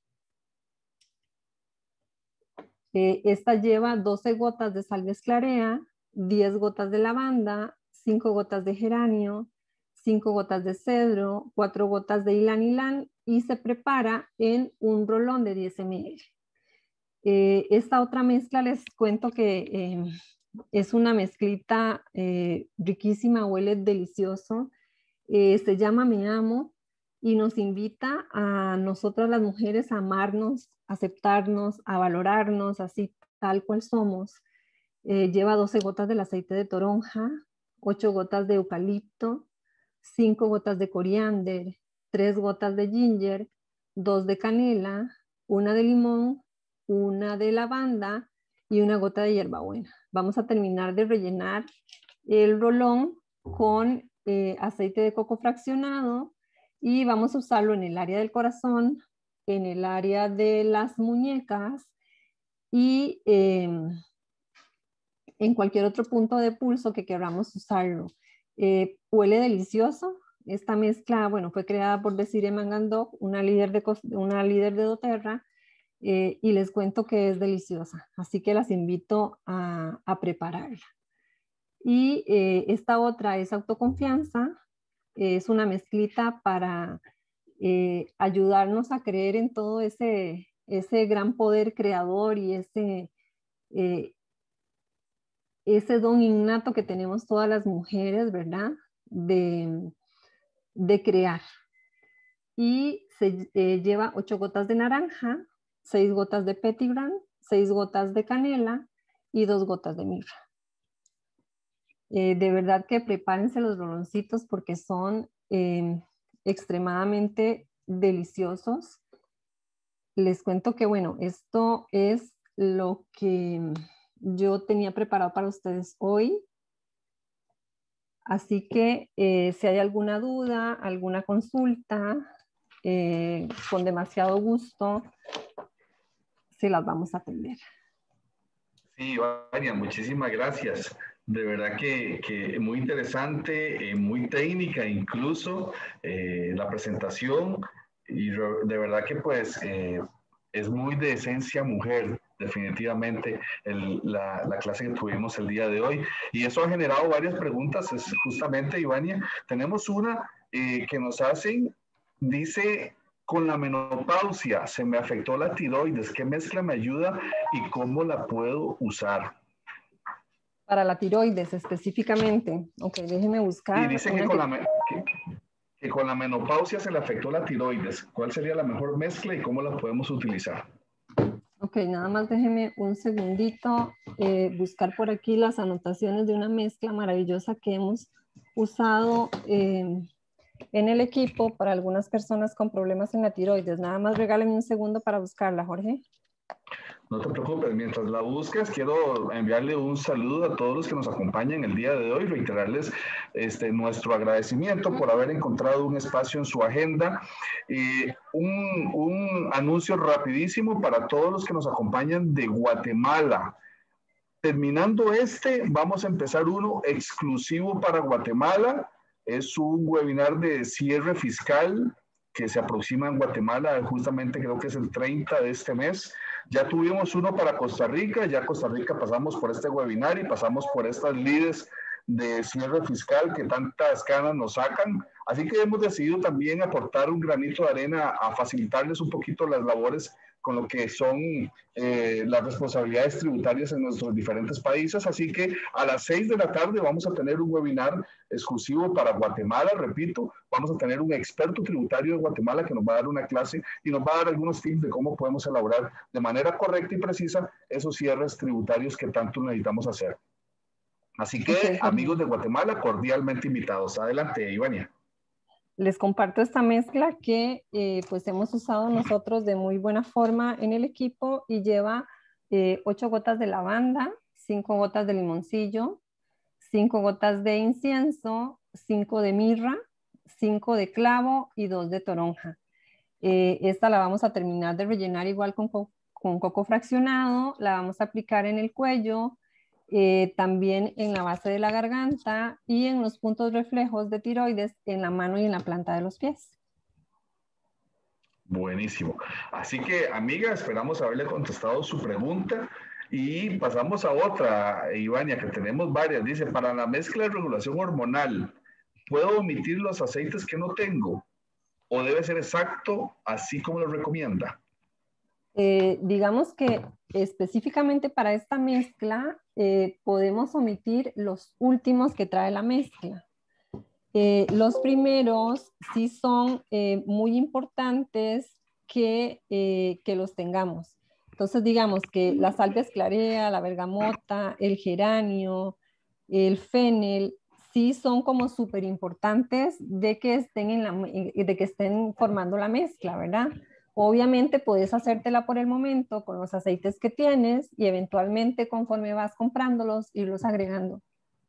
S1: Esta lleva 12 gotas de salvia esclarea, 10 gotas de lavanda, 5 gotas de geranio, 5 gotas de cedro, 4 gotas de ylang ylang y se prepara en un rolón de 10 ml. Esta otra mezcla les cuento que es una mezclita riquísima, huele delicioso. Se llama Me Amo y nos invita a nosotras las mujeres a amarnos, a aceptarnos, a valorarnos así tal cual somos. Lleva 12 gotas del aceite de toronja, 8 gotas de eucalipto, 5 gotas de coriander, 3 gotas de ginger, 2 de canela, 1 de limón, 1 de lavanda y 1 gota de hierbabuena. Vamos a terminar de rellenar el rolón con aceite de coco fraccionado y vamos a usarlo en el área del corazón, en el área de las muñecas y en cualquier otro punto de pulso que queramos usarlo. Huele delicioso. Esta mezcla, bueno, fue creada por Desiree Mangandok, una líder de doTERRA, y les cuento que es deliciosa. Así que las invito a prepararla. Y esta otra es autoconfianza. Es una mezclita para ayudarnos a creer en todo ese gran poder creador y ese don innato que tenemos todas las mujeres, ¿verdad? De crear. Y se lleva 8 gotas de naranja, 6 gotas de petitgram, 6 gotas de canela y 2 gotas de mirra. De verdad que prepárense los roloncitos porque son extremadamente deliciosos. Les cuento que, bueno, esto es lo que yo tenía preparado para ustedes hoy. Así que si hay alguna duda, alguna consulta, con demasiado gusto se las vamos a atender.
S2: Sí, Vania, muchísimas gracias. De verdad que muy interesante, muy técnica incluso la presentación y de verdad que pues es muy de esencia mujer, definitivamente la clase que tuvimos el día de hoy. Y eso ha generado varias preguntas, es justamente, Ivania, tenemos una que nos hacen, dice, con la menopausia se me afectó la tiroides, ¿qué mezcla me ayuda y cómo la puedo usar?
S1: Para la tiroides específicamente, ok, déjenme buscar.
S2: Y dice que con la menopausia se le afectó la tiroides. ¿Cuál sería la mejor mezcla y cómo la podemos utilizar?
S1: Ok, nada más déjeme un segundito buscar por aquí las anotaciones de una mezcla maravillosa que hemos usado en el equipo para algunas personas con problemas en la tiroides. Nada más regálenme un segundo para buscarla, Jorge.
S2: No te preocupes, mientras la buscas, quiero enviarle un saludo a todos los que nos acompañan el día de hoy, reiterarles nuestro agradecimiento por haber encontrado un espacio en su agenda. Un anuncio rapidísimo para todos los que nos acompañan de Guatemala. Terminando vamos a empezar uno exclusivo para Guatemala. Es un webinar de cierre fiscal que se aproxima en Guatemala, justamente creo que es el 30 de este mes. Ya tuvimos uno para Costa Rica, ya Costa Rica pasamos por este webinar y pasamos por estas lides de cierre fiscal que tantas canas nos sacan. Así que hemos decidido también aportar un granito de arena a facilitarles un poquito las labores con lo que son las responsabilidades tributarias en nuestros diferentes países. Así que a las 6 de la tarde vamos a tener un webinar exclusivo para Guatemala. Repito, vamos a tener un experto tributario de Guatemala que nos va a dar una clase y nos va a dar algunos tips de cómo podemos elaborar de manera correcta y precisa esos cierres tributarios que tanto necesitamos hacer. Así que, okay, amigos de Guatemala, cordialmente invitados. Adelante, Ivania.
S1: Les comparto esta mezcla que pues hemos usado nosotros de muy buena forma en el equipo y lleva 8 gotas de lavanda, 5 gotas de limoncillo, 5 gotas de incienso, 5 de mirra, 5 de clavo y 2 de toronja. Esta la vamos a terminar de rellenar igual con coco fraccionado, la vamos a aplicar en el cuello, también en la base de la garganta y en los puntos reflejos de tiroides en la mano y en la planta de los pies.
S2: Buenísimo. Así que, amiga, esperamos haberle contestado su pregunta y pasamos a otra, Ivania, que tenemos varias. Dice, para la mezcla de regulación hormonal, ¿puedo omitir los aceites que no tengo? ¿O debe ser exacto así como lo recomienda?
S1: Digamos que específicamente para esta mezcla podemos omitir los últimos que trae la mezcla. Los primeros sí son muy importantes que los tengamos. Entonces digamos que la salvia esclarea, la bergamota, el geranio, el fennel, sí son como súper importantes de que estén formando la mezcla, ¿verdad? Obviamente puedes hacértela por el momento con los aceites que tienes y eventualmente conforme vas comprándolos, irlos agregando.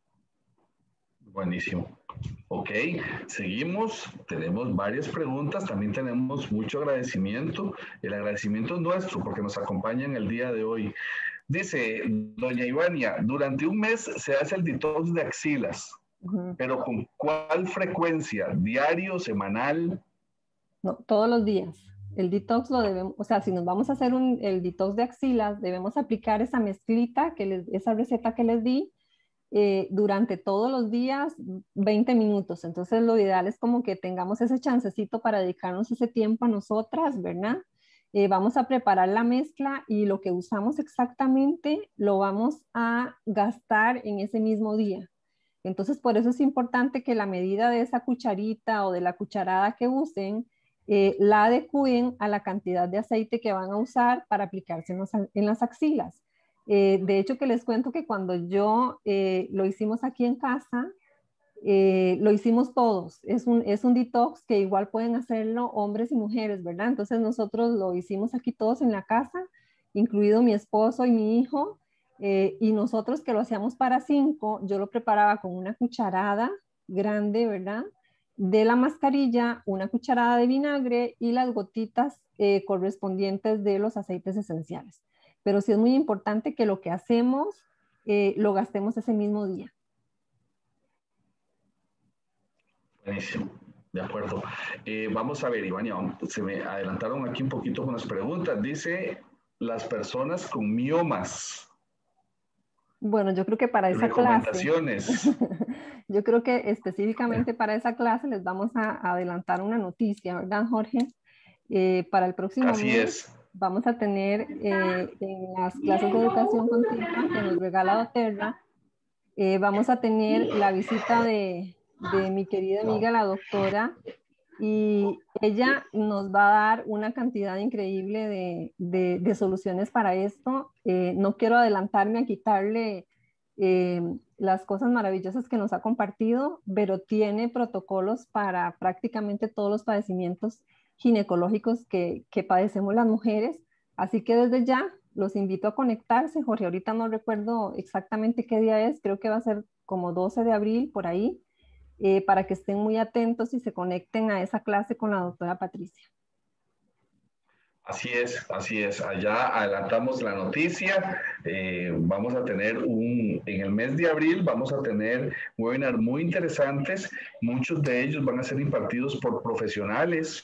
S2: Buenísimo. Ok, seguimos. Tenemos varias preguntas. También tenemos mucho agradecimiento. El agradecimiento es nuestro porque nos acompañan el día de hoy. Dice doña Ivania, durante un mes se hace el detox de axilas, pero ¿con cuál frecuencia? ¿Diario, semanal?
S1: No, todos los días. El detox lo debemos, o sea, si nos vamos a hacer el detox de axilas, debemos aplicar esa mezclita, esa receta que les di, durante todos los días, 20 minutos. Entonces lo ideal es como que tengamos ese chancecito para dedicarnos ese tiempo a nosotras, ¿verdad? Vamos a preparar la mezcla y lo que usamos exactamente lo vamos a gastar en ese mismo día. Entonces por eso es importante que la medida de esa cucharita o de la cucharada que usen, la adecúen a la cantidad de aceite que van a usar para aplicarse en las axilas. De hecho, que les cuento que cuando yo lo hicimos aquí en casa, lo hicimos todos. Es un detox que igual pueden hacerlo hombres y mujeres, ¿verdad? Entonces nosotros lo hicimos aquí todos en la casa, incluido mi esposo y mi hijo, y nosotros que lo hacíamos para 5, yo lo preparaba con una cucharada grande, ¿verdad? De la mascarilla, una cucharada de vinagre y las gotitas correspondientes de los aceites esenciales. Pero sí es muy importante que lo que hacemos lo gastemos ese mismo día.
S2: Buenísimo, de acuerdo. Vamos a ver, Ivania, se me adelantaron aquí un poquito con las preguntas. Dice, las personas con miomas.
S1: Bueno, yo creo que para esa
S2: recomendaciones.
S1: Yo creo que específicamente para esa clase les vamos a adelantar una noticia, ¿verdad, Jorge? Para el próximo mes vamos a tener en las clases de educación continua que nos regala doTERRA, vamos a tener la visita de mi querida amiga, la doctora y ella nos va a dar una cantidad increíble de soluciones para esto. No quiero adelantarme a quitarle las cosas maravillosas que nos ha compartido, pero tiene protocolos para prácticamente todos los padecimientos ginecológicos que padecemos las mujeres. Así que desde ya los invito a conectarse. Jorge, ahorita no recuerdo exactamente qué día es, creo que va a ser como 12 de abril por ahí, para que estén muy atentos y se conecten a esa clase con la doctora Patricia.
S2: Así es, así es. Allá adelantamos la noticia. Vamos a tener en el mes de abril, vamos a tener webinars muy interesantes. Muchos de ellos van a ser impartidos por profesionales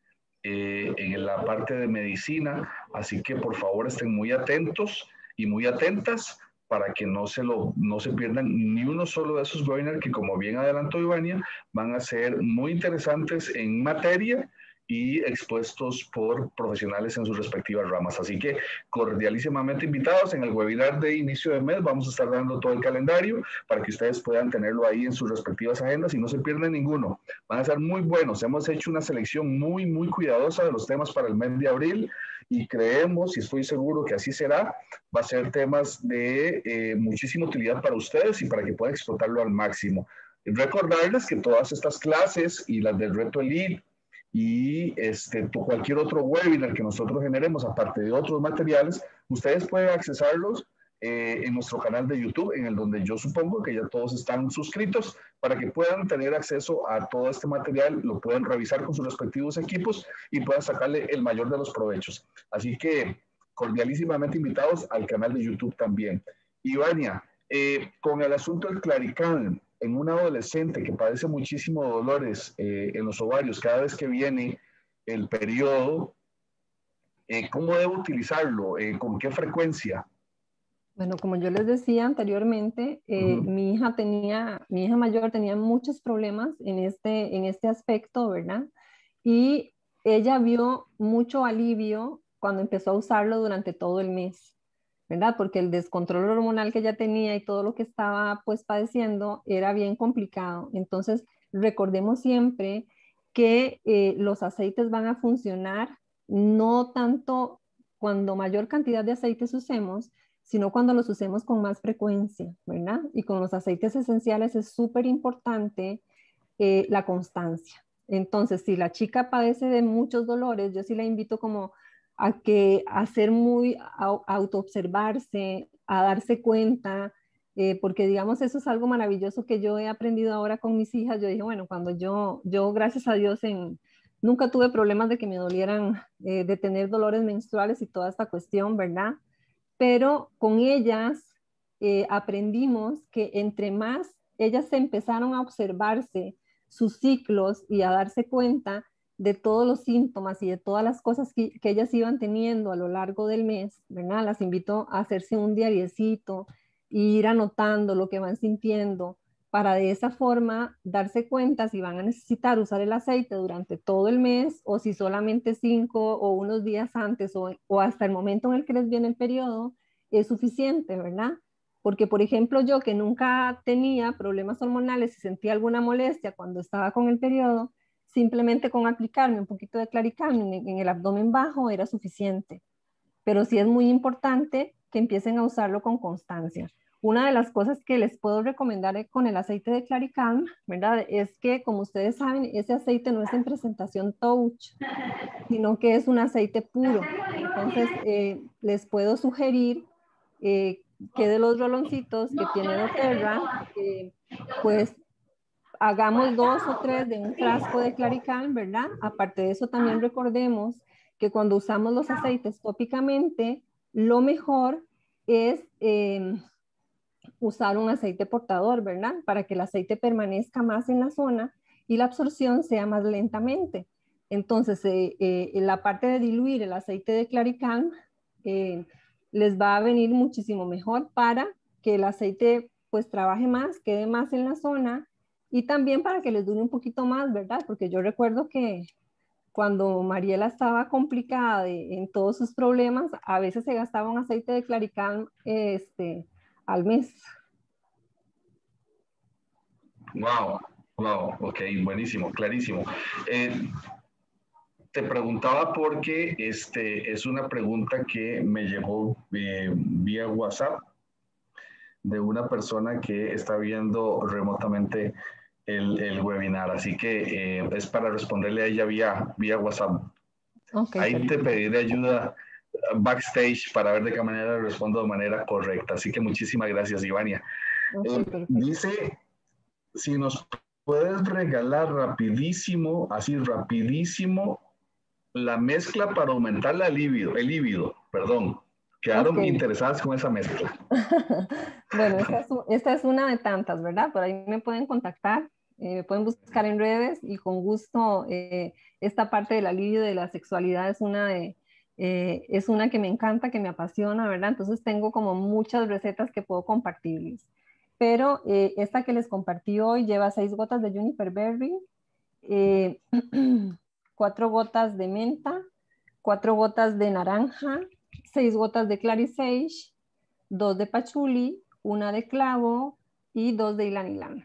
S2: en la parte de medicina. Así que por favor estén muy atentos y muy atentas para que no se pierdan ni uno solo de esos webinars que, como bien adelantó Ivania, van a ser muy interesantes en materia y expuestos por profesionales en sus respectivas ramas. Así que cordialísimamente invitados. En el webinar de inicio de mes vamos a estar dando todo el calendario para que ustedes puedan tenerlo ahí en sus respectivas agendas y no se pierdan ninguno. Van a ser muy buenos. Hemos hecho una selección muy, muy cuidadosa de los temas para el mes de abril y creemos, y estoy seguro que así será, va a ser temas de muchísima utilidad para ustedes y para que puedan explotarlo al máximo. Recordarles que todas estas clases y las del Reto Elite y cualquier otro webinar que nosotros generemos, aparte de otros materiales, ustedes pueden accesarlos en nuestro canal de YouTube, en el donde yo supongo que ya todos están suscritos, para que puedan tener acceso a todo este material, lo puedan revisar con sus respectivos equipos y puedan sacarle el mayor de los provechos. Así que cordialísimamente invitados al canal de YouTube también. Ivania, con el asunto del Clarical, en un adolescente que padece muchísimos dolores en los ovarios cada vez que viene el periodo, ¿cómo debo utilizarlo? ¿Con qué frecuencia?
S1: Bueno, como yo les decía anteriormente, mi hija mayor tenía muchos problemas en este aspecto, ¿verdad? Y ella vio mucho alivio cuando empezó a usarlo durante todo el mes, ¿verdad? Porque el descontrol hormonal que ella tenía y todo lo que estaba pues padeciendo era bien complicado. Entonces, recordemos siempre que los aceites van a funcionar no tanto cuando mayor cantidad de aceites usemos, sino cuando los usemos con más frecuencia, ¿verdad? Y con los aceites esenciales es súper importante la constancia. Entonces, si la chica padece de muchos dolores, yo sí la invito como a ser muy, autoobservarse, a darse cuenta, porque digamos, eso es algo maravilloso que yo he aprendido ahora con mis hijas. Yo dije, bueno, cuando yo gracias a Dios, nunca tuve problemas de que me dolieran, de tener dolores menstruales y toda esta cuestión, ¿verdad? Pero con ellas aprendimos que entre más ellas se empezaron a observarse sus ciclos y a darse cuenta de todos los síntomas y de todas las cosas que ellas iban teniendo a lo largo del mes, ¿verdad? Las invito a hacerse un diariecito e ir anotando lo que van sintiendo para de esa forma darse cuenta si van a necesitar usar el aceite durante todo el mes o si solamente 5 o unos días antes o hasta el momento en el que les viene el periodo es suficiente, ¿verdad? Porque, por ejemplo, yo que nunca tenía problemas hormonales y sentía alguna molestia cuando estaba con el periodo, simplemente con aplicarme un poquito de Clarical en el abdomen bajo era suficiente. Pero sí es muy importante que empiecen a usarlo con constancia. Una de las cosas que les puedo recomendar con el aceite de Claricalm, ¿verdad? Es que, como ustedes saben, ese aceite no es en presentación touch, sino que es un aceite puro. Entonces, les puedo sugerir que de los roloncitos que tiene doTERRA, pues hagamos 2 o 3 de un frasco de Clarical, ¿verdad? Aparte de eso, también recordemos que cuando usamos los aceites tópicamente, lo mejor es usar un aceite portador, ¿verdad? Para que el aceite permanezca más en la zona y la absorción sea más lentamente. Entonces, en la parte de diluir el aceite de Clarical, les va a venir muchísimo mejor para que el aceite pues trabaje más, quede más en la zona y también para que les dure un poquito más, ¿verdad? Porque yo recuerdo que cuando Mariela estaba complicada en todos sus problemas, a veces se gastaba un aceite de Clarical al mes.
S2: Wow, Wow, ok, buenísimo, clarísimo. Te preguntaba porque es una pregunta que me llegó vía WhatsApp de una persona que está viendo remotamente el webinar, así que es para responderle a ella vía WhatsApp.
S1: Ok,
S2: Ahí te
S1: perfecto.
S2: pediré ayuda backstage para ver de qué manera respondo de manera correcta. Así que muchísimas gracias, Ivania.
S1: Ok, perfecto.
S2: Dice, si nos puedes regalar rapidísimo, así rapidísimo, la mezcla para aumentar el líbido, perdón.
S1: Ok.
S2: Quedaron interesadas con esa mezcla.
S1: Bueno, esta es una de tantas, ¿verdad? Por ahí me pueden contactar, me pueden buscar en redes y con gusto esta parte del alivio de la sexualidad es una que me encanta, que me apasiona, ¿verdad? Entonces tengo como muchas recetas que puedo compartirles. Pero esta que les compartí hoy lleva 6 gotas de Juniper Berry, eh, 4 gotas de menta, 4 gotas de naranja, 6 gotas de clary sage, 2 de pachuli, 1 de clavo y 2 de ylang ylang.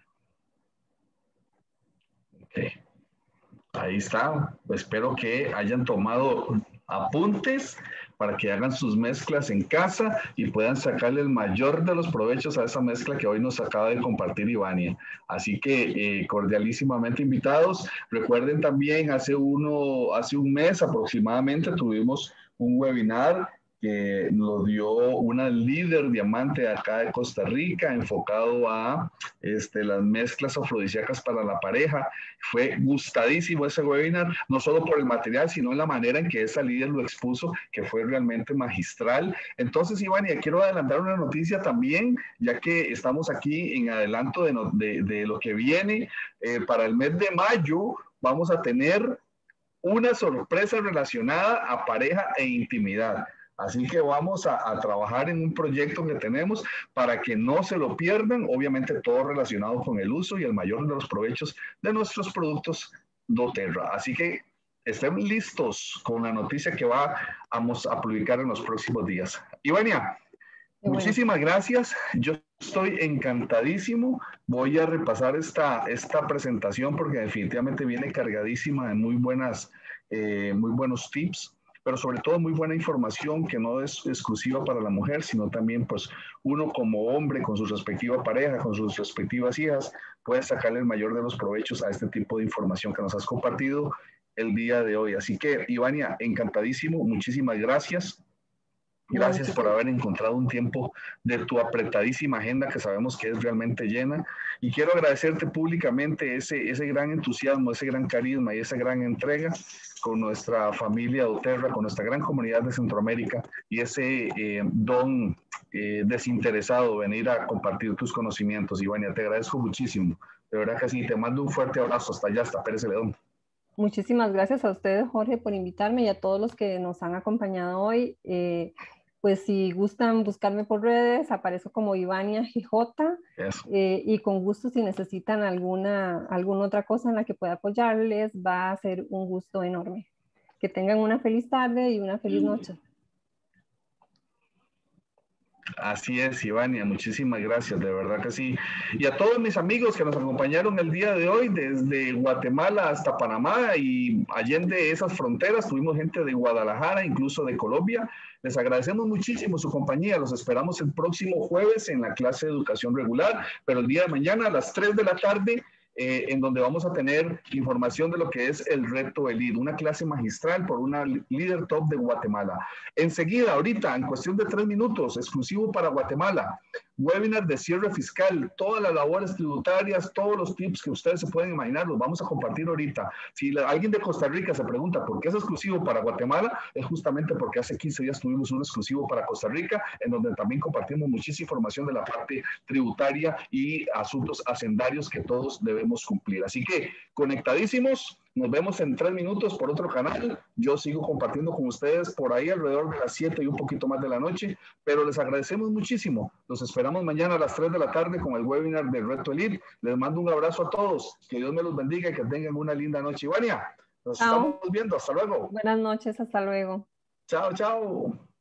S2: Okay. Ahí está. Espero que hayan tomado apuntes para que hagan sus mezclas en casa y puedan sacarle el mayor de los provechos a esa mezcla que hoy nos acaba de compartir Ivania. Así que cordialísimamente invitados. Recuerden también, hace un mes aproximadamente tuvimos un webinar que nos dio una líder diamante acá de Costa Rica enfocado a las mezclas afrodisíacas para la pareja. Fue gustadísimo ese webinar, no solo por el material, sino en la manera en que esa líder lo expuso, que fue realmente magistral. Entonces, Ivania, quiero adelantar una noticia también, ya que estamos aquí en adelanto de lo que viene. Para el mes de mayo vamos a tener una sorpresa relacionada a pareja e intimidad. Así que vamos a trabajar en un proyecto que tenemos para que no se lo pierdan, obviamente todo relacionado con el uso y el mayor de los provechos de nuestros productos doTERRA. Así que estén listos con la noticia que vamos a publicar en los próximos días. Ivania,
S1: Qué bueno.
S2: muchísimas gracias. Yo estoy encantadísimo. Voy a repasar esta presentación porque definitivamente viene cargadísima de muy buenos tips, pero sobre todo muy buena información que no es exclusiva para la mujer, sino también pues uno como hombre con su respectiva pareja, con sus respectivas hijas, puede sacarle el mayor de los provechos a este tipo de información que nos has compartido el día de hoy. Así que, Ivania, encantadísimo. Muchísimas gracias.
S1: No,
S2: Gracias por
S1: muchísimas.
S2: haber encontrado un tiempo de tu apretadísima agenda que sabemos que es realmente llena. Y quiero agradecerte públicamente ese gran entusiasmo, ese gran carisma y esa gran entrega con nuestra familia doTERRA, con nuestra gran comunidad de Centroamérica y ese don desinteresado venir a compartir tus conocimientos. Ivania, te agradezco muchísimo. De verdad que sí, te mando un fuerte abrazo hasta allá, hasta Pérez Celedón.
S1: Muchísimas gracias a ustedes, Jorge, por invitarme y a todos los que nos han acompañado hoy. Pues si gustan buscarme por redes, aparezco como Ivania GJ
S2: Eso.
S1: y con gusto si necesitan alguna otra cosa en la que pueda apoyarles, va a ser un gusto enorme. Que tengan una feliz tarde y una feliz noche.
S2: Así es, Ivania, muchísimas gracias, de verdad que sí. Y a todos mis amigos que nos acompañaron el día de hoy, desde Guatemala hasta Panamá y allende esas fronteras, tuvimos gente de Guadalajara, incluso de Colombia. Les agradecemos muchísimo su compañía, los esperamos el próximo jueves en la clase de educación regular, pero el día de mañana a las 3 de la tarde en donde vamos a tener información de lo que es el reto ELID, una clase magistral por una líder top de Guatemala. Enseguida, ahorita, en cuestión de 3 minutos, exclusivo para Guatemala, webinar de cierre fiscal, todas las labores tributarias, todos los tips que ustedes se pueden imaginar, los vamos a compartir ahorita. Si alguien de Costa Rica se pregunta por qué es exclusivo para Guatemala, es justamente porque hace 15 días tuvimos un exclusivo para Costa Rica, en donde también compartimos muchísima información de la parte tributaria y asuntos hacendarios que todos debemos cumplir. Así que, conectadísimos, nos vemos en 3 minutos por otro canal. Yo sigo compartiendo con ustedes por ahí alrededor de las 7 y un poquito más de la noche, pero les agradecemos muchísimo. Los esperamos mañana a las 3 de la tarde con el webinar del Reto Elite. Les mando un abrazo a todos. Que Dios me los bendiga y que tengan una linda noche. Ivania, nos estamos
S1: Chao.
S2: viendo. Hasta luego.
S1: Buenas noches. Hasta luego.
S2: Chao, chao.